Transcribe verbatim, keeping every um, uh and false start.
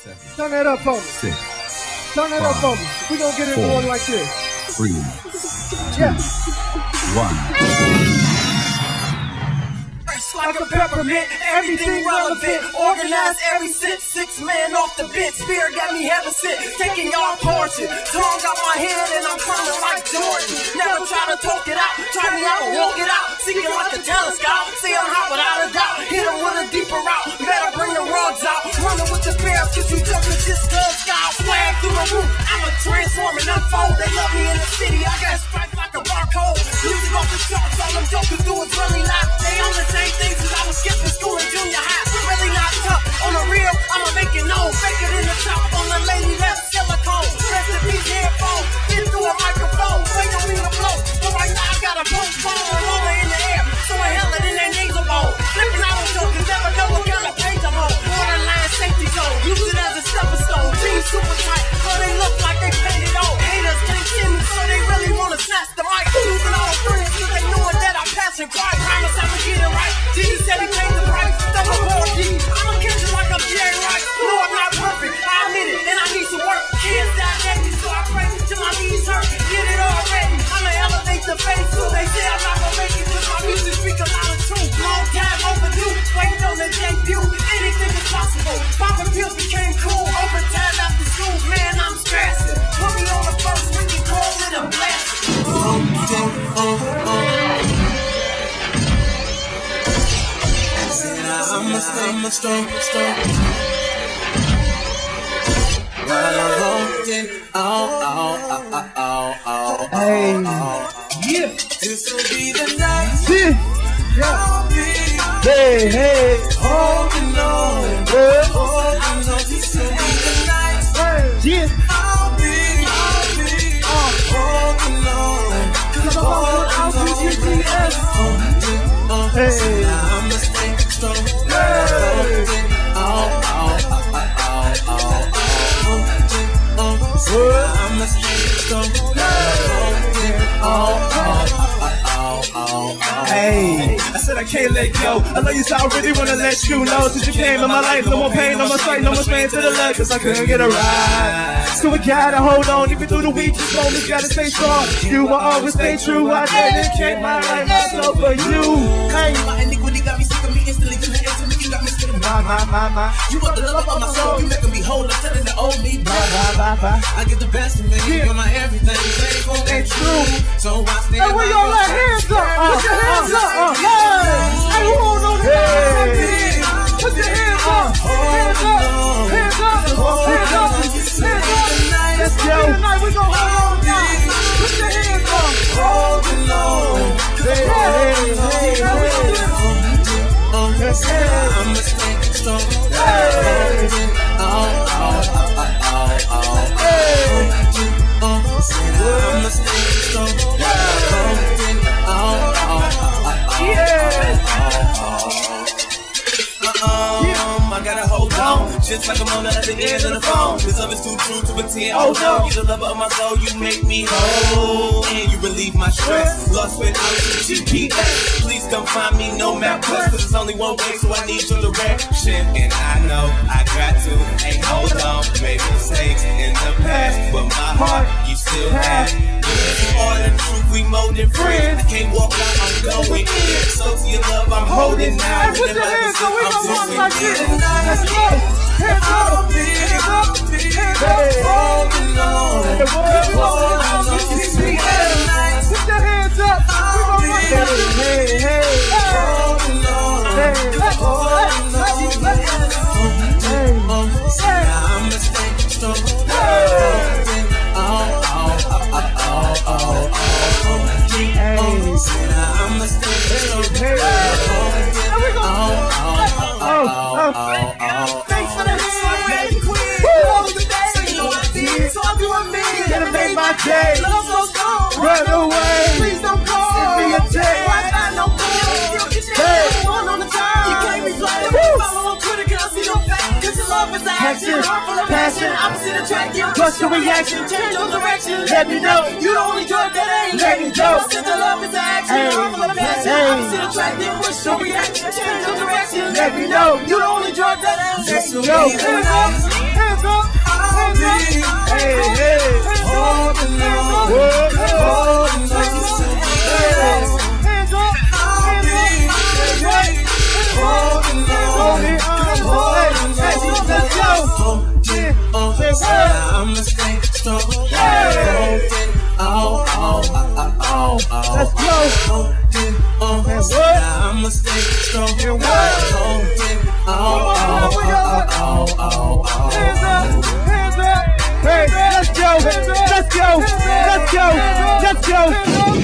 seven, turn that up for me. six, turn that five, up for me. We're gonna get it four, going like this. three, Yeah. one. Like a peppermint, everything relevant. Organized every sip, six man off the bench. Spirit got me having sit, taking y'all portion. Tongue out my head and I'm coming like Jordan. Never try to talk it out, try me out, walk it out. Seeking like a telescope, see I'm hot without a doubt. Hit him with a deeper route, better bring the rugs out. Running with the bears, cause you jumping this club scout. Swag through the roof, I'm a transform and unfold. They love me in the city, I got stripes like a barcode. Music off the charts, all them jokers do is really not. They on the same thing since I was skipping school in junior high. Really not tough. On the real, I'ma make it known. Fake it in the top. On the lady left silicone. Rest in peace, headphone. Get through a microphone. Wait on me to blow. But right now I got a postpone. Roller in the air. So I hell it in their nasal bowl. Flipping out on jokers. Never know what kind of page I'm on. Borderline safety zone. Use it as a stepping stone. Jeans super tight. But they look like they paid it all. Haters can't see me, so they really wanna snatch the mic. Losing all friends, cause they knowing that I'm passing by. Promise I'ma get it right. Jesus said he paid the price. Double four D. I'ma catch it like I'm Jerry Rice. No, I'm not perfect. I admit it, and I need some work. Kids die daily, so I pray till my knees hurt. Get it already. I'ma elevate the face, so they say I'm not gonna make it. Cause my music speak a lot of truth. Long time overdue. Waiting on the debut. Anything is possible. Poppin' pills became cool. Overtime after school. Man, I'm stressing. Put me on the first when you call it a blast. Oh, oh, oh, oh. I'm a strong, strong, strong. While I'm holding, oh, oh, oh, oh, oh, oh, Hey. oh. Yeah. This will be the night. Yeah. Yeah. I'll be Hey, hey. holding on. Yeah. Holding on. This will be the night. Yeah. I'll be, I'll be holding on. Cause I'm all out with G P S. Hey. I'm a stay strong. Hey. Oh, oh, oh, oh, oh, oh, oh, oh. I'm a stay strong. Oh, oh, oh, oh, oh, oh. Hey, I said I can't let go. I love you so I really wanna let you know. Since you came in my life, no more pain, no more strife, no more strain to the left, cause I couldn't get a ride. So we gotta hold on, even through the weakest moments, gotta stay strong. You will always stay true. I dedicate my life myself for you. Hey, My iniquity got me sick of me instantly. You hate to me, you got me sick of me. my, my, my, my. You want the love of my soul, you making me whole. I'm telling the old me, Bye, bye, bye, bye. I get the best of me, Yeah. you're my everything. Faithful and True. so I stand Hey, where y'all by at? your Hands up! side. Put your hands up! Uh, hey! Hey, who hold on to that? Put your hands up! Hands up! Hands up! Hands up! Hands up! Let's go! Tonight we gon' hold on now! Put your hands up! Holding on. Hey, hey, hey, hey! Yes, hey! I'm a stay strong. Hey! Oh, oh, oh, oh, oh, oh. Hey! I'm a stay strong. Oh, oh, oh, oh, Yeah! Um, I gotta hold on, just like I'm on the other end of the phone. This love is too true to pretend. Oh, Oh no, no. you're the lover of my soul. You make me whole, and you relieve my stress. Lost without your G P S. Please come find me, no map quest. Cause it's only one way, so I need your direction. And I know I got to, hey, hold on. Made mistakes in the past, but my heart you still have. You are the truth, we more than friends. I can't walk out, I'm going in. So to your love, I'm holding Hey, out. put your hands up! We gon' walk like this! Let's go! Hands up! Hands up! Hands up! Holding on. Hey, boy, hold on. Put your hands up! We gon' walk like this! Hey, hey, hey! Holding on. Hey, hey, hey, hey, I'm a stay strong. hey, Oh, oh, oh, oh, oh, oh. hey, I'm a stay strong. hey, hey, we gon' Oh, oh, oh, oh. thanks for the hand. So I do a million. Gonna make my day. Love so strong. Run away. Please don't go. Send me a text. Why not no Hey. One on the time. You can't be playing. Woo. Follow on Twitter, can I see your face? Cause your love is action. Action. Heart full of passion. Opposite attraction. What's the reaction? Change your direction. Let me know. You the only drug that ain't. Let me go. Since the love is action. Hey. Heart full of passion. Hey. Opposite attraction. What's your reaction? Change your direction. Let me know. You the only drug that ain't. Let me go. Hands up. Hands I'll be Hey, hey. holding on, What? holding on. Hands up. I'll be holding on, Holding on. Hey, hey, let's go. holding on. I'ma stay strong. Holding on, oh, oh, oh, oh. Let's go. Holding on. I'ma stay strong. Holding on, oh, oh, oh, oh, oh. Hands up. Hands up. Hey, let's go. Let's go. Let's go. Let's go.